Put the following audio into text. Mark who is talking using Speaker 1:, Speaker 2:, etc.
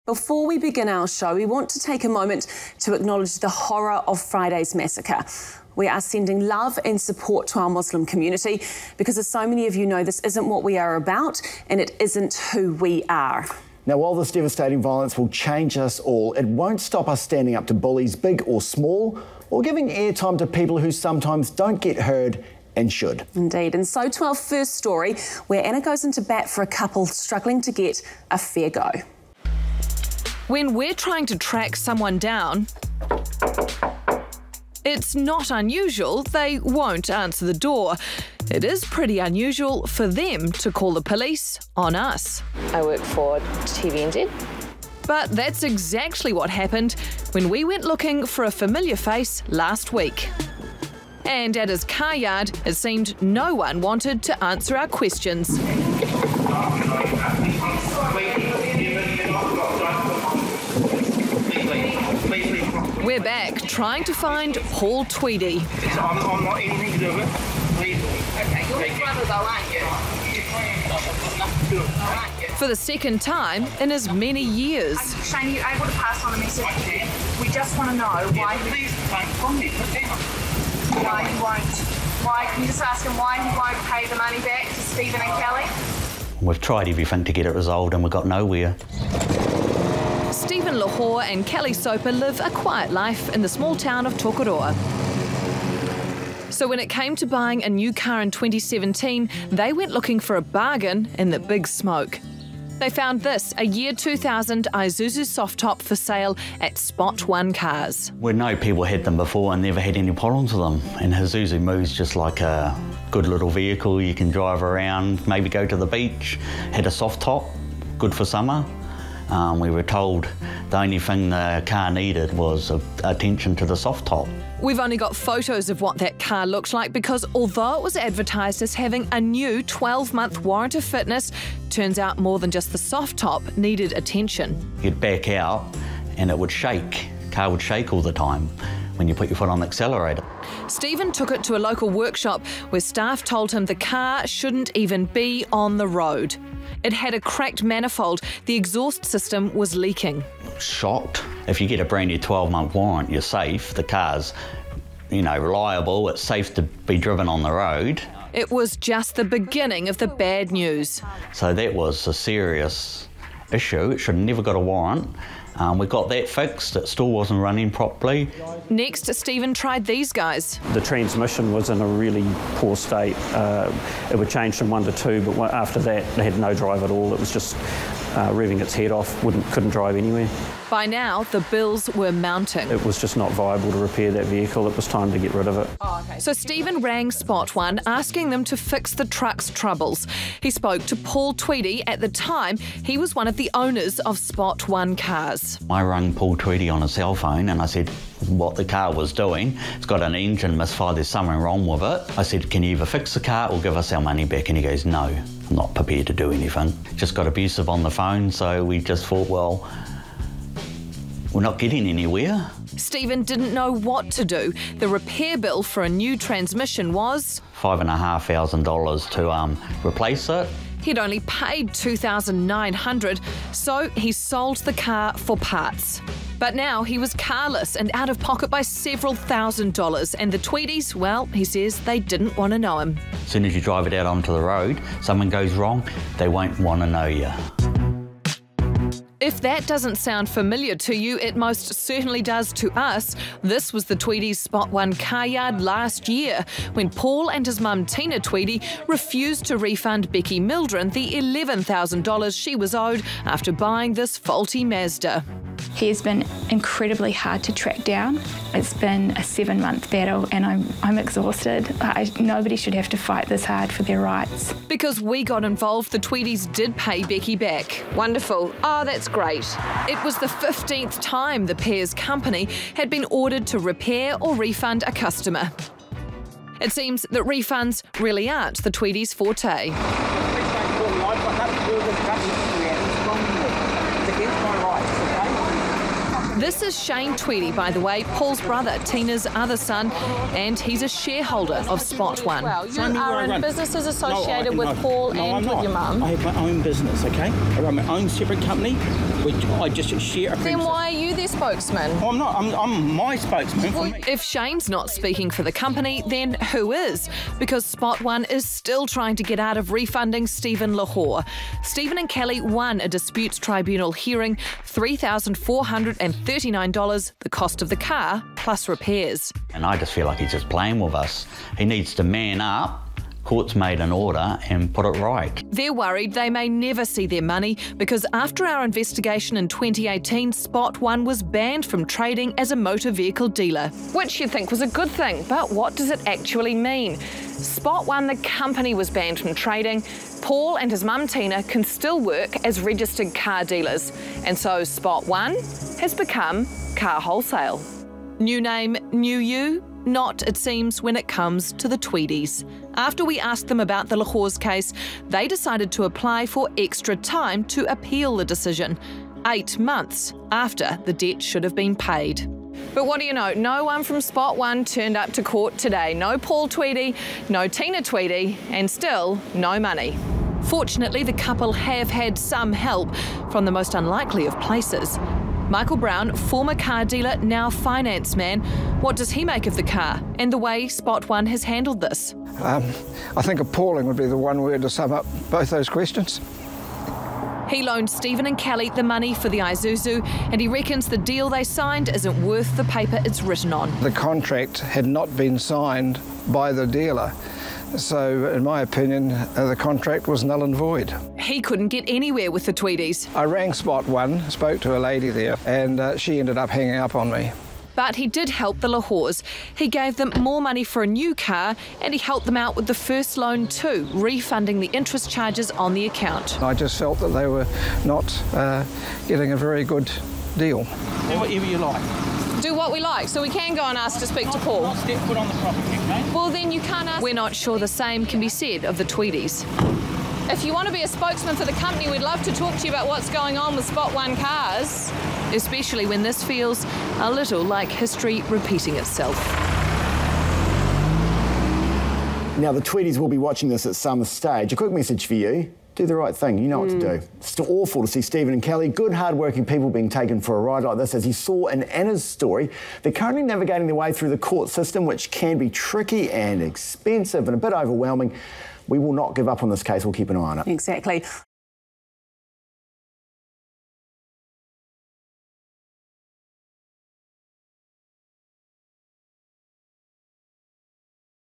Speaker 1: Before we begin our show, we want to take a moment to acknowledge the horror of Friday's massacre. We are sending love and support to our Muslim community because, as so many of you know, this isn't what we are about and it isn't who we are.
Speaker 2: Now, while this devastating violence will change us all, it won't stop us standing up to bullies, big or small, or giving airtime to people who sometimes don't get heard and should.
Speaker 1: Indeed. And so to our first story, where Anna goes into bat for a couple struggling to get a fair go.
Speaker 3: When we're trying to track someone down, it's not unusual they won't answer the door. It is pretty unusual for them to call the police on us.
Speaker 4: I work for TVNZ.
Speaker 3: But that's exactly what happened when we went looking for a familiar face last week. And at his car yard, it seemed no one wanted to answer our questions. We're back trying to find Paul Tweedie.
Speaker 4: I'm not anything to do with it. Please. Okay, you're the brother though, aren't you?
Speaker 3: For the second time in as many years.
Speaker 5: Shane, are you able to pass on a message? We just want to know why can you just ask him why he won't pay the money back to Stephen and Kelly?
Speaker 6: We've tried everything to get it resolved and we've got nowhere.
Speaker 3: Stephen Lahore and Kelly Soper live a quiet life in the small town of Tokoroa. So when it came to buying a new car in 2017, they went looking for a bargain in the big smoke. They found this, a year 2000 Isuzu soft top for sale at Spot One Cars.
Speaker 6: We know people had them before and never had any problems with them. And Isuzu moves just like a good little vehicle. You can drive around, maybe go to the beach. Had a soft top, good for summer. We were told the only thing the car needed was attention to the soft top.
Speaker 3: We've only got photos of what that car looked like because although it was advertised as having a new 12-month warrant of fitness, turns out more than just the soft top needed attention.
Speaker 6: You'd back out and it would shake. The car would shake all the time when you put your foot on the accelerator.
Speaker 3: Stephen took it to a local workshop where staff told him the car shouldn't even be on the road. It had a cracked manifold. The exhaust system was leaking.
Speaker 6: Shocked. If you get a brand new 12-month warrant, you're safe. The car's, reliable. It's safe to be driven on the road.
Speaker 3: It was just the beginning of the bad news.
Speaker 6: So that was a serious issue. It should have never got a warrant. We got that fixed. It still wasn't running properly.
Speaker 3: Next, Stephen tried these guys.
Speaker 7: The transmission was in a really poor state. It would change from 1 to 2, but after that, it had no drive at all. It was just revving its head off, couldn't drive anywhere.
Speaker 3: By now, the bills were mounting.
Speaker 7: It was just not viable to repair that vehicle. It was time to get rid of it.
Speaker 3: So Stephen rang Spot One, asking them to fix the truck's troubles. He spoke to Paul Tweedie. At the time, he was one of the owners of Spot One Cars.
Speaker 6: I rang Paul Tweedie on a cell phone and I said what the car was doing. It's got an engine misfire, there's something wrong with it. I said, can you either fix the car or give us our money back? And he goes, no, I'm not prepared to do anything. Just got abusive on the phone, so we just thought, well, we're not getting anywhere.
Speaker 3: Stephen didn't know what to do. The repair bill for a new transmission was
Speaker 6: $5,500 to replace it.
Speaker 3: He'd only paid $2,900, so he sold the car for parts. But now he was carless and out of pocket by several $1,000s, and the Tweedies, well, he says they didn't want to know him.
Speaker 6: As soon as you drive it out onto the road, something goes wrong, they won't want to know you.
Speaker 3: If that doesn't sound familiar to you, it most certainly does to us. This was the Tweedies' Spot One car yard last year when Paul and his mum Tina Tweedie refused to refund Becky Mildren the $11,000 she was owed after buying this faulty Mazda.
Speaker 8: He has been incredibly hard to track down. It's been a 7-month battle and I'm exhausted. Nobody should have to fight this hard for their rights.
Speaker 3: Because we got involved, the Tweedies did pay Becky back.
Speaker 4: Wonderful. Oh, that's great.
Speaker 3: It was the 15th time the pair's company had been ordered to repair or refund a customer. It seems that refunds really aren't the Tweedies' forte. This is Shane Tweedie, by the way, Paul's brother, Tina's other son, and he's a shareholder of Spot One.
Speaker 4: Well, you are in businesses associated with Paul and with your mum.
Speaker 9: I have my own business, okay? I run my own separate company. I just share a
Speaker 3: Then why are you their spokesman?
Speaker 9: I'm not. I'm my spokesman for me.
Speaker 3: If Shane's not speaking for the company, then who is? Because Spot One is still trying to get out of refunding Stephen Lahore. Stephen and Kelly won a disputes tribunal hearing, $3,439, the cost of the car plus repairs.
Speaker 6: And I just feel like he's just playing with us. He needs to man up. Court's made an order and put it right.
Speaker 3: They're worried they may never see their money because after our investigation in 2018, Spot One was banned from trading as a motor vehicle dealer. Which you'd think was a good thing, but what does it actually mean? Spot One, the company, was banned from trading. Paul and his mum Tina can still work as registered car dealers. And so Spot One has become Car Wholesale. New name, new you? Not, it seems, when it comes to the Tweedies. After we asked them about the Lahore's case, they decided to apply for extra time to appeal the decision, 8 months after the debt should have been paid. But what do you know? No one from Spot One turned up to court today. No Paul Tweedie, no Tina Tweedie, and still no money. Fortunately, the couple have had some help from the most unlikely of places. Michael Brown, former car dealer, now finance man. What does he make of the car and the way Spot One has handled this?
Speaker 10: I think appalling would be the one word to sum up both those questions.
Speaker 3: He loaned Stephen and Kelly the money for the Isuzu, and he reckons the deal they signed isn't worth the paper it's written on.
Speaker 10: The contract had not been signed by the dealer. So, in my opinion, the contract was null and void.
Speaker 3: He couldn't get anywhere with the Tweedies.
Speaker 10: I rang Spot One, spoke to a lady there, and she ended up hanging up on me.
Speaker 3: But he did help the Lahores. He gave them more money for a new car, and he helped them out with the first loan too, refunding the interest charges on the account.
Speaker 10: I just felt that they were not getting a very good deal.
Speaker 9: Do whatever you like.
Speaker 3: Do what we like, so we can go and ask to speak to Paul.
Speaker 9: Not step foot on the property, okay?
Speaker 3: Well, then you can't ask. We're not sure the same can be said of the Tweedies. If you want to be a spokesman for the company, we'd love to talk to you about what's going on with Spot One cars, especially when this feels a little like history repeating itself.
Speaker 2: Now, the Tweedies will be watching this at some stage. A quick message for you. Do the right thing. You know what to do. It's awful to see Stephen and Kelly, good, hard-working people, being taken for a ride like this. As you saw in Anna's story, they're currently navigating their way through the court system, which can be tricky and expensive and a bit overwhelming. We will not give up on this case. We'll keep an eye on it.
Speaker 1: Exactly.